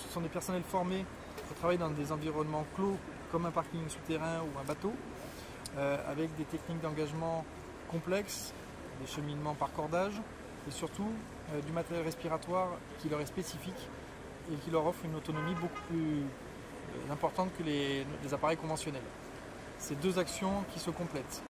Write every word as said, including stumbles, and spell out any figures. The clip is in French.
ce sont des personnels formés pour travailler dans des environnements clos comme un parking souterrain ou un bateau, euh, avec des techniques d'engagement complexes, des cheminements par cordage et surtout euh, du matériel respiratoire qui leur est spécifique et qui leur offre une autonomie beaucoup plus euh, importante que les, les appareils conventionnels. C'est deux actions qui se complètent.